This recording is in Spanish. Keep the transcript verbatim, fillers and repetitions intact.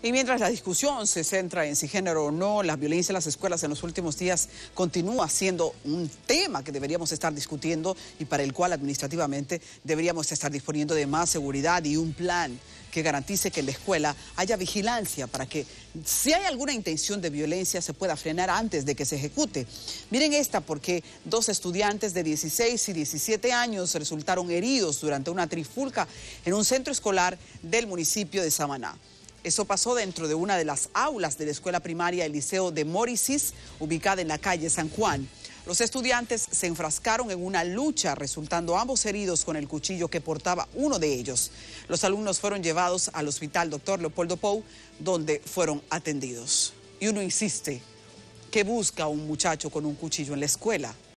Y mientras la discusión se centra en si género o no, la violencia en las escuelas en los últimos días continúa siendo un tema que deberíamos estar discutiendo y para el cual administrativamente deberíamos estar disponiendo de más seguridad y un plan que garantice que en la escuela haya vigilancia para que si hay alguna intención de violencia se pueda frenar antes de que se ejecute. Miren esta, porque dos estudiantes de dieciséis y diecisiete años resultaron heridos durante una trifulca en un centro escolar del municipio de Samaná. Eso pasó dentro de una de las aulas de la escuela primaria El Liceo de Morisis, ubicada en la calle San Juan. Los estudiantes se enfrascaron en una lucha, resultando ambos heridos con el cuchillo que portaba uno de ellos. Los alumnos fueron llevados al hospital doctor Leopoldo Pou, donde fueron atendidos. Y uno insiste, ¿qué busca un muchacho con un cuchillo en la escuela?